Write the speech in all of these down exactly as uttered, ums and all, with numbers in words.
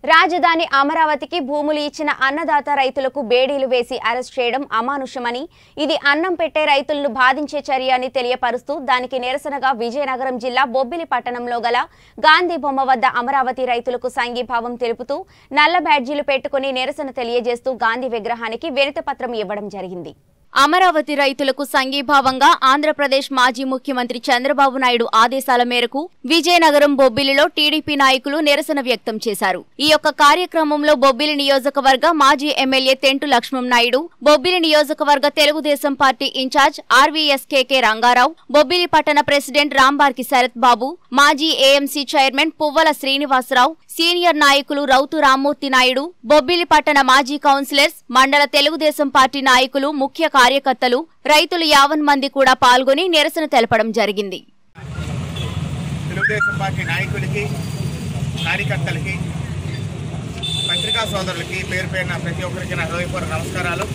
రాజధాని అమరావతికి భూములు ఇచ్చిన అన్నదాత రైతులకు బేడీలు వేసి అరెస్ట్ చేయడం అమానుషమని, ఇది అన్నం పెట్టే రైతులను బాధించే చర్య అని తెలియపరుస్తూ దానికి నిరసనగా విజయనగరం జిల్లా బొబ్బిలి పట్టణంలో గల గాంధీ బొమ్మ వద్ద అమరావతి రైతులకు సంఘీభావం తెలుపుతూ నల్ల బ్యాడ్జీలు పెట్టుకుని నిరసన తెలియజేస్తూ గాంధీ విగ్రహానికి వినతిపత్రం ఇవ్వడం జరిగింది. అమరావతి రైతులకు సంఘీభావంగా ఆంధ్రప్రదేశ్ మాజీ ముఖ్యమంత్రి చంద్రబాబు నాయుడు ఆదేశాల మేరకు విజయనగరం బొబ్బిలిలో టీడీపీ నాయకులు నిరసన వ్యక్తం చేశారు. ఈ యొక్క కార్యక్రమంలో బొబ్బిలి నియోజకవర్గ మాజీ ఎమ్మెల్యే తెంటు లక్ష్మం నాయుడు, బొబ్బిలి నియోజకవర్గ Telugu Desam party incharge RVSKK Rangarao, Bobbili పట్టణ ప్రెసిడెంట్ రాంబార్కి శరత్ బాబు, మాజీ AMC chairman Puvvala Srinivasarao, senior నాయకులు రౌతు రామ్మూర్తి నాయుడు, బొబ్బిలి పట్టణ మాజీ కౌన్సిలర్స్, మండల తెలుగుదేశం పార్టీ నాయకులు, ముఖ్య కార్యకర్తలు, రైతులు యావన్ మంది కూడా పాల్గొని నిరసన తెలపడం జరిగింది. తెలుగుదేశం పార్టీ నాయకులకి, కార్యకర్తలకి, పత్రికా సోదరులకి పేరు పేరున ప్రతి ఒక్కరికి నా హృదయపూర్వక నమస్కారాలు.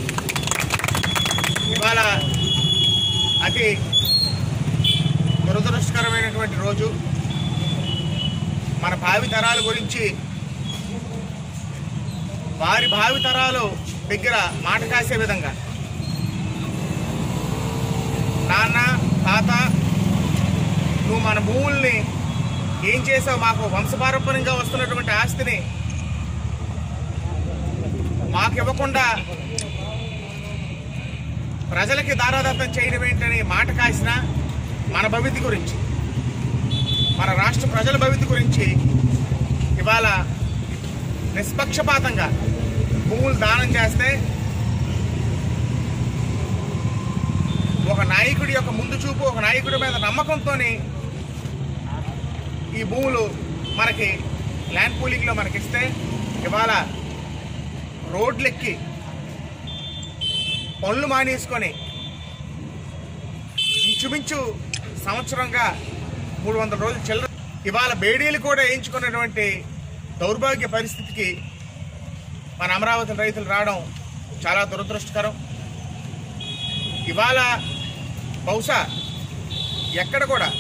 ఇవాళ అతి దురదృష్టకరమైనటువంటి రోజు. మన భావితరాల గురించి వారి భావితరాలు దగ్గర మాట కాసే విధంగా నాన్న, తాత, నువ్వు మన భూముల్ని ఏం చేసావు, మాకు వంశపారంపర్యంగా వస్తున్నటువంటి ఆస్తిని మాకు ఇవ్వకుండా ప్రజలకి దారాదత్తం చేయడం ఏంటని మాట కాసిన మన భవితి గురించి, మన రాష్ట్ర ప్రజల భవితి గురించి ఇవాళ నిష్పక్షపాతంగా భూములు దానం చేస్తే ఒక నాయకుడి యొక్క ముందు చూపు, ఒక నాయకుడి మీద నమ్మకంతో ఈ భూములు మనకి ల్యాండ్ పూలింగ్లో మనకిస్తే ఇవాళ రోడ్లెక్కి పనులు మానేసుకొని ఇంచుమించు సంవత్సరంగా మూడు వందల రోజులు చిల్లర ఇవాళ బేడీలు కూడా వేయించుకున్నటువంటి దౌర్భాగ్య పరిస్థితికి మన అమరావతి రైతులు రావడం చాలా దురదృష్టకరం. ఇవాళ బహుశా ఎక్కడ కూడా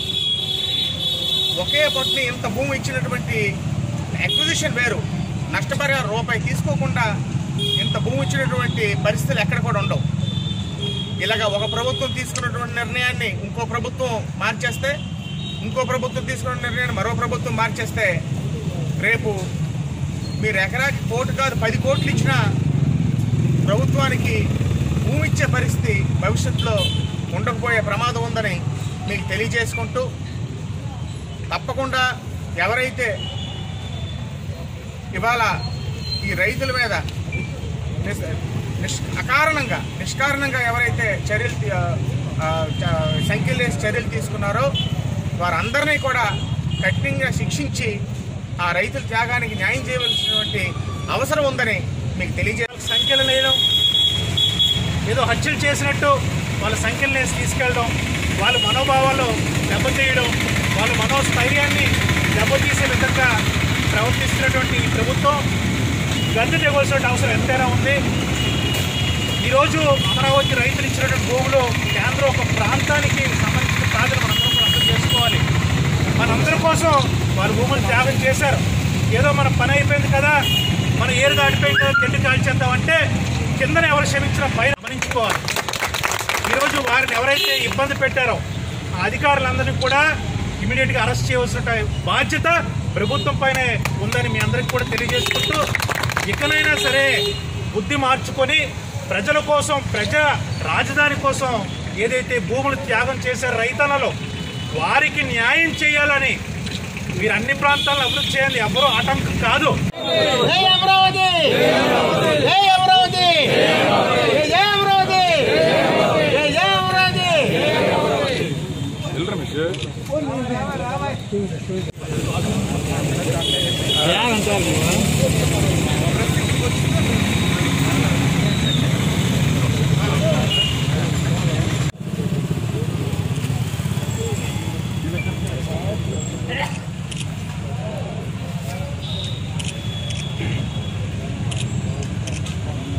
ఒకే పొట్టిని ఇంత భూమి ఇచ్చినటువంటి అక్విజిషన్ వేరు, నష్టపరిహారం రూపాయి తీసుకోకుండా ఇంత భూమి ఇచ్చినటువంటి పరిస్థితులు ఎక్కడ కూడా ఉండవు. ఇలాగా ఒక ప్రభుత్వం తీసుకున్నటువంటి నిర్ణయాన్ని ఇంకో ప్రభుత్వం మార్చేస్తే, ఇంకో ప్రభుత్వం తీసుకున్న నిర్ణయాన్ని మరో ప్రభుత్వం మార్చేస్తే రేపు మీరు ఎకరాకి కోటి కాదు పది కోట్లు ఇచ్చినా ప్రభుత్వానికి భూమి ఇచ్చే పరిస్థితి భవిష్యత్తులో ఉండకపోయే ప్రమాదం ఉందని మీకు తెలియజేసుకుంటూ, తప్పకుండా ఎవరైతే ఇవాళ ఈ రైతుల మీద నిష్ అకారణంగా నిష్కారణంగా ఎవరైతే చర్యలు సంఖ్యలు వేసి చర్యలు తీసుకున్నారో వారందరినీ కూడా కఠినంగా శిక్షించి ఆ రైతుల త్యాగానికి న్యాయం చేయవలసినటువంటి అవసరం ఉందని మీకు తెలియజేయాలి. సంఖ్యలు వేయడం, ఏదో హత్యలు చేసినట్టు వాళ్ళ సంఖ్యలు వేసి తీసుకెళ్ళడం, వాళ్ళ మనోభావాలు దెబ్బతీయడం, వాళ్ళ మనోస్థైర్యాన్ని దెబ్బతీసే విధంగా ప్రవర్తిస్తున్నటువంటి ఈ ప్రభుత్వం గద్దె దిగవలసిన అవసరం ఎంతైనా ఉంది. ఈరోజు అమరావతి రైతులు ఇచ్చినటువంటి భూములు కేంద్రం ఒక ప్రాంతానికి సంబంధించిన కాదని మనందరం కూడా అర్థం చేసుకోవాలి. మనందరి కోసం వారు భూములు త్యాగం చేశారు. ఏదో మన పని అయిపోయింది కదా, మన ఏరు దాటిపోయింది కదా, చెట్టు కాల్చేద్దామంటే కిందన ఎవరు క్షమించిన పైన గమనించుకోవాలి. ఈరోజు వారిని ఎవరైతే ఇబ్బంది పెట్టారో ఆ అధికారులందరినీ కూడా ఇమీడియట్గా అరెస్ట్ చేయవలసిన బాధ్యత ప్రభుత్వం పైనే ఉందని మీ అందరికీ కూడా తెలియజేసుకుంటూ, ఇకనైనా సరే బుద్ధి మార్చుకొని ప్రజల కోసం, ప్రజా రాజధాని కోసం ఏదైతే భూములు త్యాగం చేశారో రైతన్నలో వారికి న్యాయం చేయాలని మీరు అన్ని ప్రాంతాలను అభివృద్ధి చేయండి. ఎవరూ ఆటంకం కాదు. జై అమరావతి, జై అమరావతి, జై అమరావతి, జై అమరావతి.